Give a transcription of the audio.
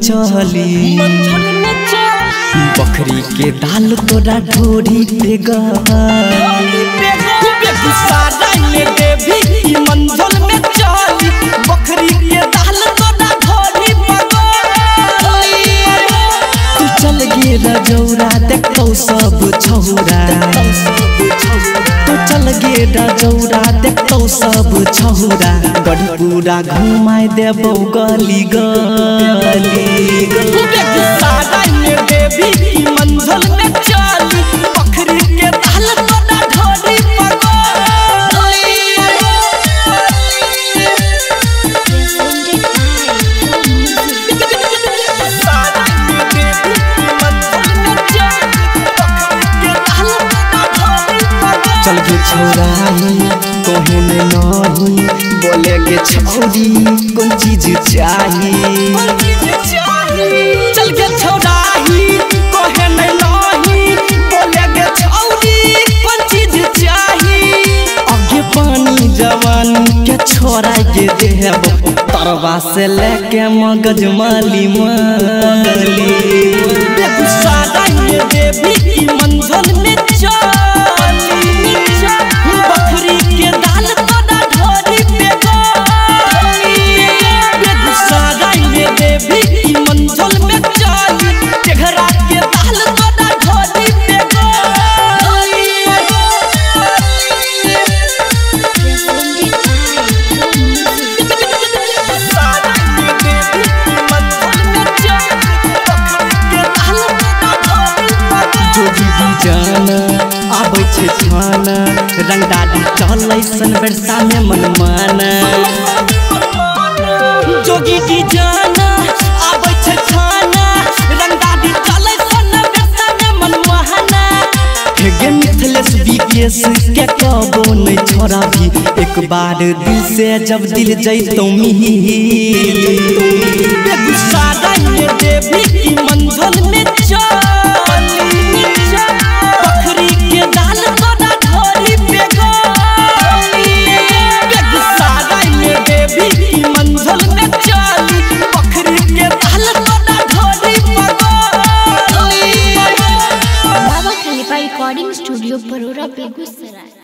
चली बकरी के दाल तोरा ढोरी पे गली मंझल में चली बकरी के दाल तोरा ढोरी पे गली तू चल गे रजौरा देखौ सब छौरा चल गे रजौरा देखौ सब छौरा गढ़पुरा घुमाई देबौ गली गली देवी मंझल में चली बकरी के दाल तोरा ढोरी पे चल गे छौराही कहे में नहीं बोले गे छौरी कौन चीज चाहिए चल गे छौराही कहे में नहीं बोले गे छौरी कौन चीज चाहिए आगे पानी जवानी के छोड़ा गे देब तरवा से लेके मगज माली माली देवी मंझल में बकरी के दाल तोरा ढोरी पे गली देवी मंझल में चली टेघरा के दाल तोरा ढोरी पे जाना आबै छे खाना रंगदारी चलै सन वर्षा में मनमाना जोगी की जाना आबै छे खाना रंगदारी चलै सन वर्षा में मनमाना गे मिथिलेश विकेश के कबो नहीं छोड़ा भी एक बार दिल से जब दिल जैतौ मिहिल बेगूसराय देवी मंझल में रिकॉर्डिंग स्टूडियो बरोरा बेगूसराय।